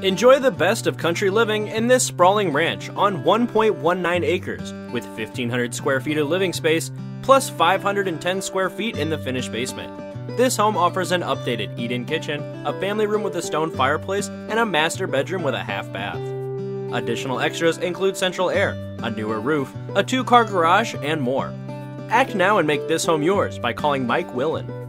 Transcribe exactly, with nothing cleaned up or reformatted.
Enjoy the best of country living in this sprawling ranch on one point one nine acres with fifteen hundred square feet of living space plus five hundred ten square feet in the finished basement. This home offers an updated eat-in kitchen, a family room with a stone fireplace, and a master bedroom with a half bath. Additional extras include central air, a newer roof, a two-car garage, and more. Act now and make this home yours by calling Mike Willin.